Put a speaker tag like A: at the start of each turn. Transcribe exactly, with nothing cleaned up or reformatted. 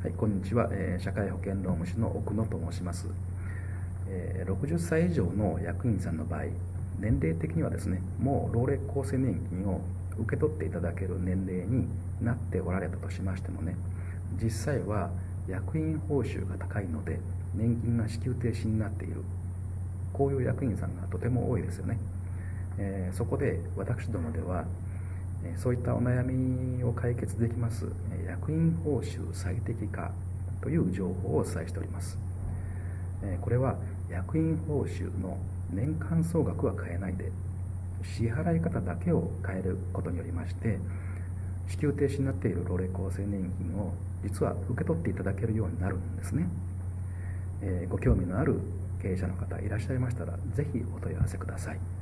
A: はい、こんにちは、えー社会保険労務士の奥野と申します。えーろくじゅっさい以上の役員さんの場合、年齢的にはですね、もう老齢厚生年金を受け取っていただける年齢になっておられたとしましてもね、実際は役員報酬が高いので年金が支給停止になっている、こういう役員さんがとても多いですよね。えーそこで私どもでは、えーそういったお悩みを解決できますえー役員報酬最適化という情報をお伝えしております。えーこれは役員報酬の年間総額は変えないで、支払い方だけを変えることによりまして、支給停止になっている老齢厚生年金を実は受け取っていただけるようになるんですね。えーご興味のある経営者の方いらっしゃいましたら、ぜひお問い合わせください。